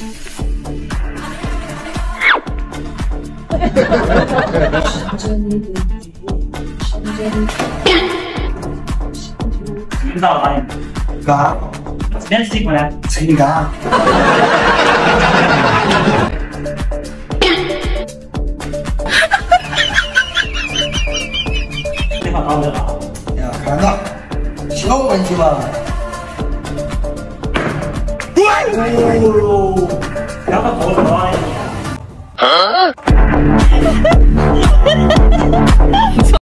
知道了吗？ 嘎， 几点洗过来？ 谁嘎？ 这块好不了。 呀，看到，小问题嘛。 哦哟，两个头发呀！